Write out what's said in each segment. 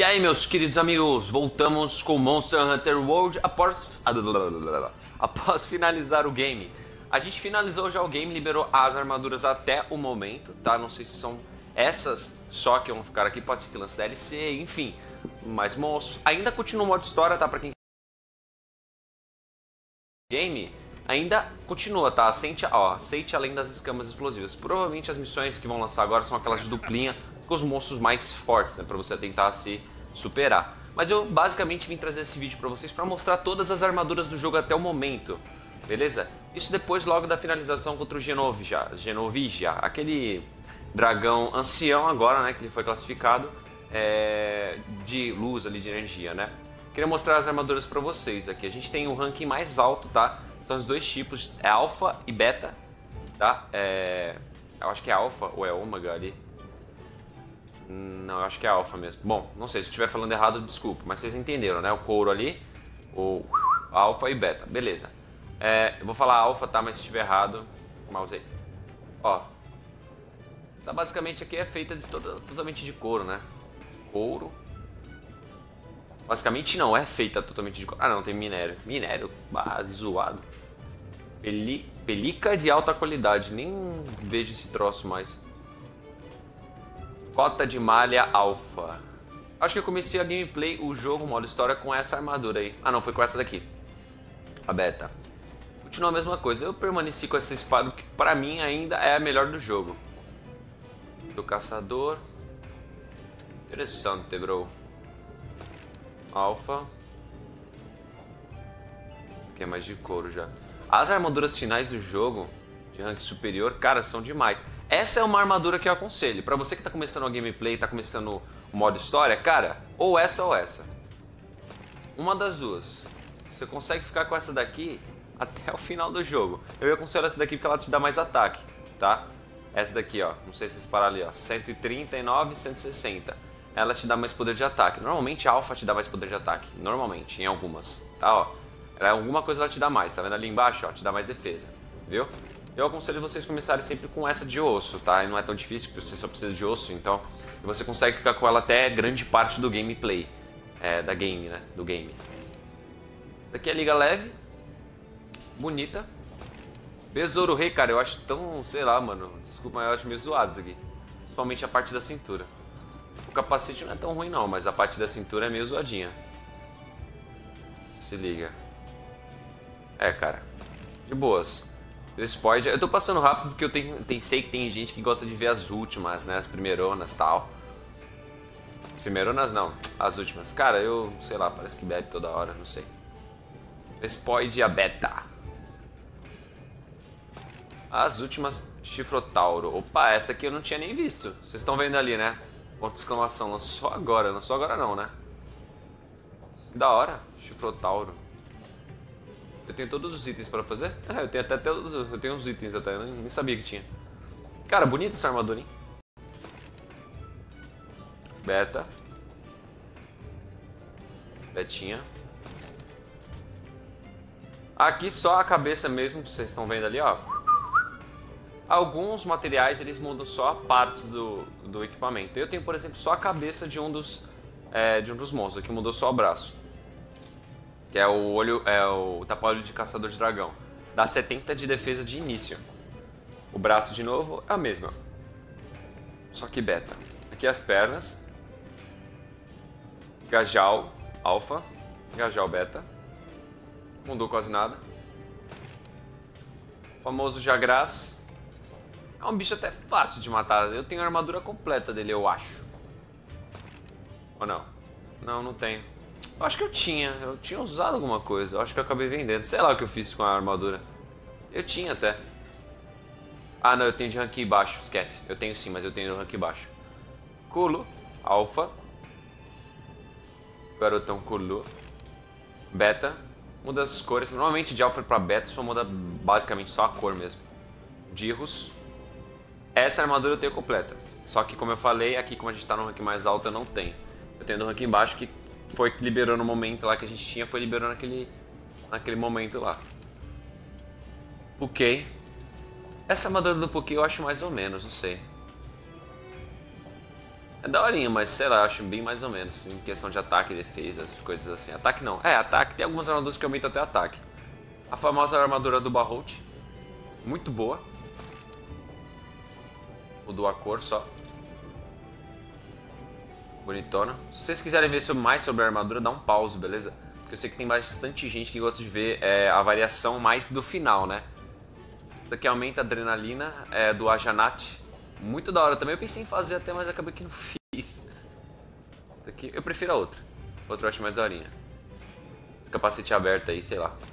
E aí, meus queridos amigos, voltamos com Monster Hunter World após finalizar o game. A gente finalizou já o game, liberou as armaduras até o momento, tá? Não sei se são essas só que vão ficar aqui, pode ser que lance DLC, enfim. Mas, moço, ainda continua o modo história, tá? Pra quem game, ainda continua, tá? Aceite além das escamas explosivas. Provavelmente as missões que vão lançar agora são aquelas de duplinha com os monstros mais fortes, né? Pra você tentar se superar. Mas eu basicamente vim trazer esse vídeo pra vocês pra mostrar todas as armaduras do jogo até o momento, beleza? Isso depois logo da finalização contra o Genovigia, aquele dragão ancião agora, né? Que ele foi classificado de luz ali, de energia, né? Queria mostrar as armaduras pra vocês aqui. A gente tem o ranking mais alto, tá? São os dois tipos, é Alpha e Beta, tá? Eu acho que é Alpha ou é Ômega ali. Não, eu acho que é Alpha mesmo. Bom, não sei, se eu estiver falando errado, desculpa. Mas vocês entenderam, né? O couro ali, o Alpha e Beta, beleza. Eu vou falar Alpha, tá? Mas se estiver errado, mouse aí. Ó. Tá, basicamente aqui é feita totalmente de couro, né? Couro. Basicamente não é feita totalmente de couro. Ah, não, tem minério. Minério? Ah, zoado. Pelica de alta qualidade. Nem vejo esse troço mais. Cota de malha alfa. Acho que eu comecei a gameplay, o jogo, o modo história, com essa armadura aí. Ah, não, foi com essa daqui. A beta. Continua a mesma coisa. Eu permaneci com essa espada, que pra mim ainda é a melhor do jogo. Do caçador. Interessante, bro. Alfa. Isso aqui é mais de couro já. As armaduras finais do jogo, de rank superior, cara, são demais. Essa é uma armadura que eu aconselho. Pra você que tá começando a gameplay, tá começando o modo história, cara, ou essa ou essa. Uma das duas. Você consegue ficar com essa daqui até o final do jogo. Eu aconselho essa daqui porque ela te dá mais ataque, tá? Essa daqui, ó, não sei se vocês pararam ali, ó, 139 e 160. Ela te dá mais poder de ataque. Normalmente a Alpha te dá mais poder de ataque. Normalmente, em algumas, tá, ó. Alguma coisa ela te dá mais, tá vendo ali embaixo, ó, te dá mais defesa, viu? Eu aconselho vocês começarem sempre com essa de osso, tá? E não é tão difícil, porque você só precisa de osso, então você consegue ficar com ela até grande parte do gameplay. Da game, né? Do game. Essa daqui é a liga leve. Bonita. Besouro Rei, cara, eu acho tão, sei lá, mano. Desculpa, mas eu acho meio zoado isso aqui. Principalmente a parte da cintura. O capacete não é tão ruim não, mas a parte da cintura é meio zoadinha. Se liga. Cara. De boas. Eu tô passando rápido porque eu sei que tem gente que gosta de ver as últimas, né? As primeironas e tal. As primeironas não, as últimas. Cara, eu, sei lá, parece que bebe toda hora, não sei. Spoid e a Beta. As últimas Chifrotauro. Opa, essa aqui eu não tinha nem visto. Vocês estão vendo ali, né? Ponto de exclamação, lançou agora não, né? Da hora, Chifrotauro. Eu tenho todos os itens pra fazer? Eu tenho eu tenho uns itens até, eu nem sabia que tinha. Cara, bonita essa armadura, hein? Beta. Betinha. Aqui só a cabeça mesmo, vocês estão vendo ali, ó. Alguns materiais eles mudam só a parte do equipamento. Eu tenho, por exemplo, só a cabeça de um dos monstros, aqui mudou só o braço. Que é o olho, o tapa-olho de caçador de dragão. Dá 70 de defesa de início. O braço de novo é a mesma. Só que beta. Aqui as pernas. Gajal alfa. Gajal beta. Mudou quase nada. O famoso Jagras. É um bicho até fácil de matar. Eu tenho a armadura completa dele, eu acho. Ou não? Não, não tenho. Eu acho que eu tinha usado alguma coisa. Eu acho que eu acabei vendendo. Sei lá o que eu fiz com a armadura. Eu tinha até. Ah, não, eu tenho de rank baixo. Esquece. Eu tenho sim, mas eu tenho de rank baixo. Kulu. Alpha. Garotão Kulu. Beta. Muda as cores. Normalmente de Alpha pra Beta só muda basicamente só a cor mesmo. Dirros. Essa armadura eu tenho completa. Só que como eu falei, aqui como a gente tá no rank mais alto eu não tenho. Eu tenho do rank baixo que foi que liberou no momento lá que a gente tinha, foi liberou naquele momento lá. Puquei. Essa armadura do Puquei eu acho mais ou menos, não sei. É daorinha, mas sei lá, eu acho bem mais ou menos. Em questão de ataque e defesa, coisas assim. Ataque não. É, ataque. Tem algumas armaduras que aumentam até ataque. A famosa armadura do Barrolt. Muito boa. Mudou a cor só. Bonitona. Se vocês quiserem ver mais sobre a armadura, dá um pause, beleza? Porque eu sei que tem bastante gente que gosta de ver a variação mais do final, né? Isso aqui aumenta a adrenalina do Ajanat. Muito da hora também. Eu pensei em fazer até, mas acabei que não fiz. Isso daqui, eu prefiro a outra. Outra eu acho mais daorinha. Esse capacete aberto aí, sei lá.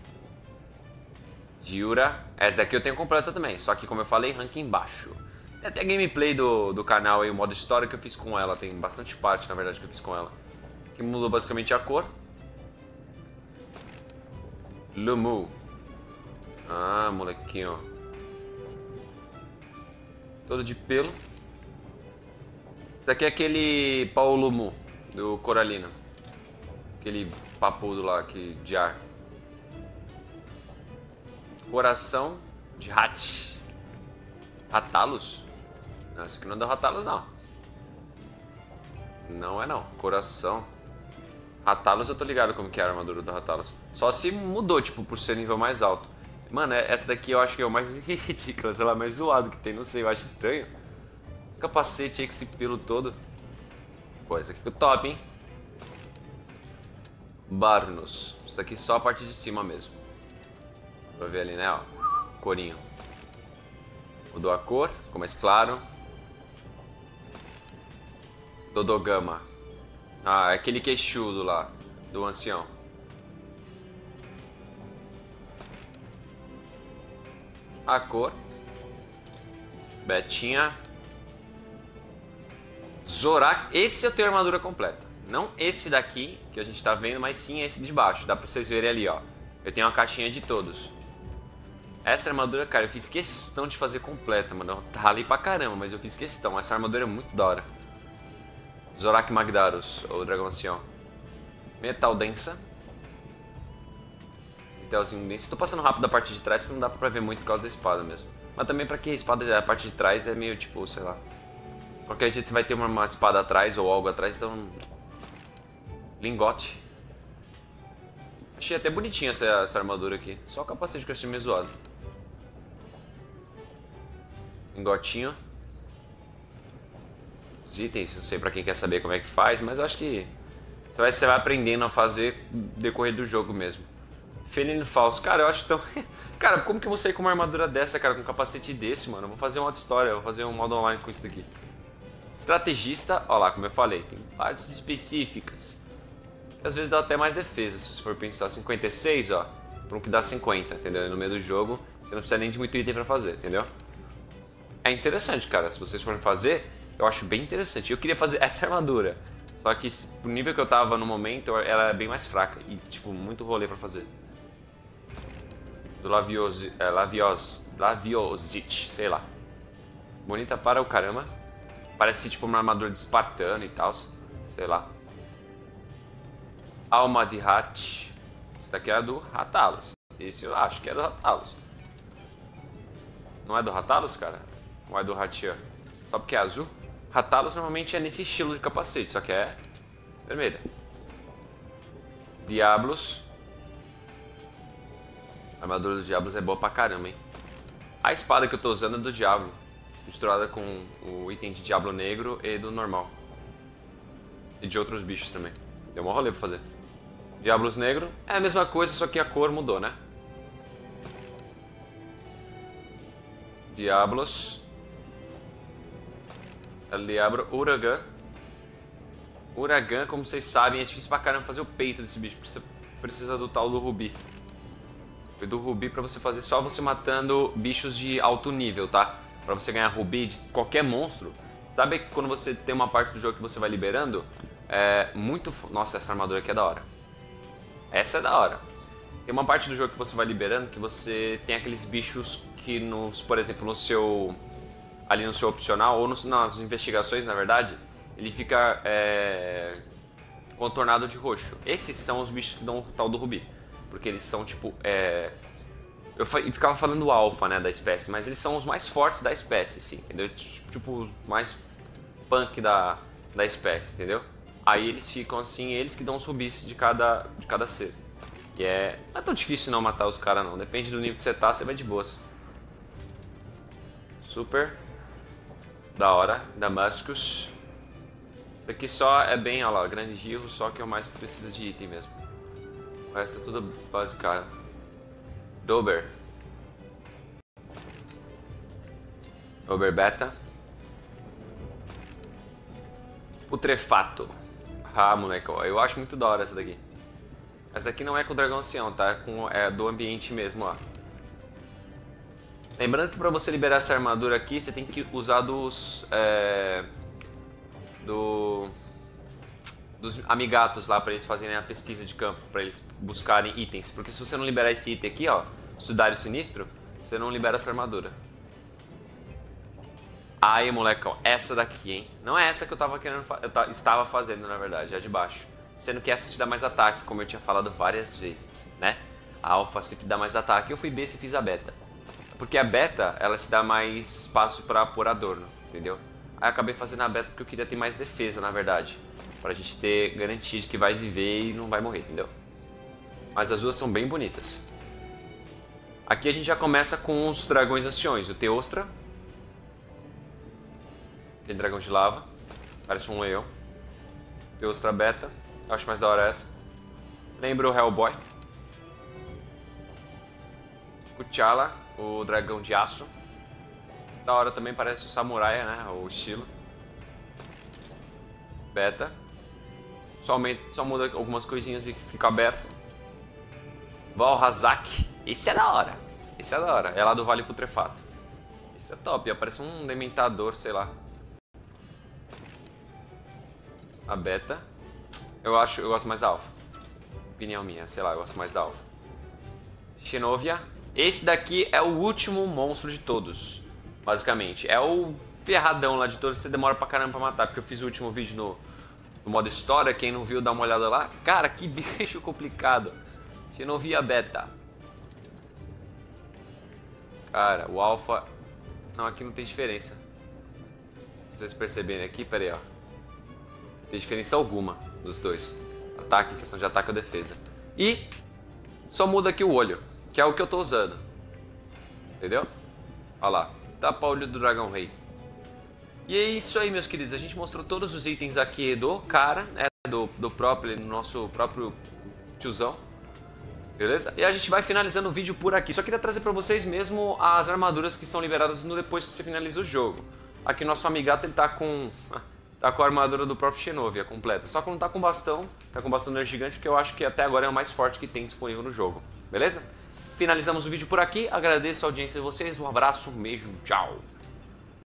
Jiura. Essa daqui eu tenho completa também. Só que, como eu falei, ranking baixo. Tem até gameplay do canal aí, o modo história que eu fiz com ela. Tem bastante parte, na verdade, que eu fiz com ela. Que mudou basicamente a cor. Lumu. Ah, molequinho. Todo de pelo. Esse daqui é aquele Paulo Mu, do Coralina. Aquele papudo lá de ar. Coração de Hat. Ratalos? Não, esse aqui não é do Ratalos, não. Não é, não. Coração. Ratalos eu tô ligado como que é a armadura do Ratalos. Só se mudou, tipo, por ser nível mais alto. Mano, essa daqui eu acho que é o mais ridículo, sei lá, mais zoado que tem, não sei, eu acho estranho. Esse capacete aí com esse pelo todo. Pô, esse aqui ficou top, hein? Barnos. Isso aqui só a parte de cima mesmo. Pra ver ali, né, ó. Corinho. Mudou a cor, ficou mais claro. Dodogama. Ah, é aquele queixudo lá, do ancião. A cor. Betinha. Zorak. Esse eu tenho armadura completa. Não esse daqui, que a gente tá vendo, mas sim esse de baixo. Dá pra vocês verem ali, ó. Eu tenho uma caixinha de todos. Essa armadura, cara, eu fiz questão de fazer completa, mano. Eu ralei pra caramba, mas eu fiz questão. Essa armadura é muito da hora. Zorak Magdaros, ou Dragão Ancião. Metal Densa. Metalzinho denso. Tô passando rápido a parte de trás porque não dá pra ver muito por causa da espada mesmo. Mas também pra que a espada, a parte de trás é meio tipo, sei lá. Qualquer jeito você vai ter uma espada atrás ou algo atrás, então... Lingote. Achei até bonitinha essa armadura aqui. Só o capacete que eu achei meio zoado. Lingotinho. Os itens, não sei pra quem quer saber como é que faz, mas eu acho que você vai aprendendo a fazer no decorrer do jogo mesmo. Felino falso. Cara, eu acho tão... Cara, como que eu vou sair com uma armadura dessa, cara, com um capacete desse, mano? Eu vou fazer um modo história, eu vou fazer um modo online com isso daqui. Estrategista, ó lá, como eu falei, tem partes específicas. Às vezes dá até mais defesa, se for pensar. 56, ó, por um que dá 50, entendeu? No meio do jogo, você não precisa nem de muito item pra fazer, entendeu? É interessante, cara, se vocês forem fazer, eu acho bem interessante. Eu queria fazer essa armadura, só que pro nível que eu tava no momento, ela é bem mais fraca e, tipo, muito rolê pra fazer. Do Laviosite, sei lá. Bonita para o caramba. Parece tipo uma armadura de espartano e tal, sei lá. Alma de Hat. Isso daqui é do Ratalos. Esse eu acho que é do Ratalos. Não é do Ratalos, cara? Ou é do Hatia? Só porque é azul? Ratalos normalmente é nesse estilo de capacete, só que é vermelha. Diablos. A armadura dos Diablos é boa pra caramba, hein? A espada que eu tô usando é do Diablo. Misturada com o item de Diablo Negro e do normal. E de outros bichos também. Deu um rolê pra fazer. Diablos Negro é a mesma coisa, só que a cor mudou, né? Diablos. El Diablo Uragan. Uragan, como vocês sabem, é difícil pra caramba fazer o peito desse bicho, porque você precisa do tal do Rubi. E do Rubi pra você fazer só você matando bichos de alto nível, tá? Pra você ganhar Rubi de qualquer monstro. Sabe que quando você tem uma parte do jogo que você vai liberando? É muito... Nossa, essa armadura aqui é da hora. Essa é da hora. Tem uma parte do jogo que você vai liberando que você tem aqueles bichos que, por exemplo, no seu... Ali no seu opcional, ou nas investigações, na verdade, ele fica contornado de roxo. Esses são os bichos que dão o tal do Rubi. Porque eles são, tipo... Eu ficava falando alfa, né, da espécie, mas eles são os mais fortes da espécie, sim, entendeu? Tipo, os mais punk da espécie, entendeu? Aí eles ficam assim, eles que dão os rubis de cada ser. E não é tão difícil não matar os caras não, depende do nível que você tá, você vai de boas. Super. Da hora, Damascus. Isso aqui só é bem, olha lá, grande giro, só que é o mais que precisa de item mesmo. O resto é tudo básico. Dober. Dober Beta. Putrefato. Ah, moleque, eu acho muito da hora essa daqui. Essa daqui não é com o dragão ancião, tá? É do ambiente mesmo, ó. Lembrando que pra você liberar essa armadura aqui, você tem que usar dos amigatos lá pra eles fazerem a pesquisa de campo, pra eles buscarem itens. Porque se você não liberar esse item aqui, ó, Estudário Sinistro, você não libera essa armadura. Aí, molecão, essa daqui, hein? Não é essa que eu tava querendo estava fazendo, na verdade, é a de baixo. Sendo que essa te dá mais ataque, como eu tinha falado várias vezes, né? A alfa sempre dá mais ataque. Eu fui besta e fiz a beta. Porque a beta, ela te dá mais espaço pra pôr adorno, entendeu? Aí eu acabei fazendo a beta porque eu queria ter mais defesa, na verdade. Pra gente ter garantia de que vai viver e não vai morrer, entendeu? Mas as duas são bem bonitas. Aqui a gente já começa com os dragões anciões. O Teostra. Aquele dragão de lava. Parece um leão. Teostra Beta. Eu acho mais da hora essa. Lembra o Hellboy. Kuchala, o dragão de aço. Da hora também, parece o samurai, né? O estilo. Beta. Só muda algumas coisinhas e fica aberto. Valhazak. Esse é da hora. Esse é da hora. É lá do Vale Putrefato. Esse é top. Parece um dementador, sei lá. A beta. Eu gosto mais da alfa. Opinião minha, sei lá, eu gosto mais da alfa. Xenovia. Esse daqui é o último monstro de todos, basicamente. É o ferradão lá de todos, você demora pra caramba pra matar, porque eu fiz o último vídeo no modo história, quem não viu dá uma olhada lá. Cara, que bicho complicado. Xenovia Beta. Cara, o alfa... Não, aqui não tem diferença. Se vocês perceberem aqui, pera aí, ó. Não tem diferença alguma dos dois. Ataque, questão de ataque ou defesa. E só muda aqui o olho, que é o que eu tô usando. Entendeu? Olha lá. Tapa-olho do Dragão Rei. E é isso aí, meus queridos. A gente mostrou todos os itens aqui do cara, né? Do próprio, nosso próprio tiozão. Beleza? E a gente vai finalizando o vídeo por aqui. Só queria trazer pra vocês mesmo as armaduras que são liberadas depois que você finaliza o jogo. Aqui nosso amigato, ele tá com a armadura do próprio Xenovia completa. Só que não tá com bastão, tá com bastão energia gigante, porque eu acho que até agora é o mais forte que tem disponível no jogo. Beleza? Finalizamos o vídeo por aqui. Agradeço a audiência de vocês. Um abraço, um beijo, tchau!